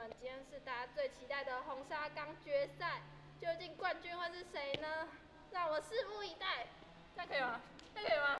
们，今天是大家最期待的红沙钢决赛，究竟冠军会是谁呢？让我们拭目以待。这样可以吗？这样可以吗？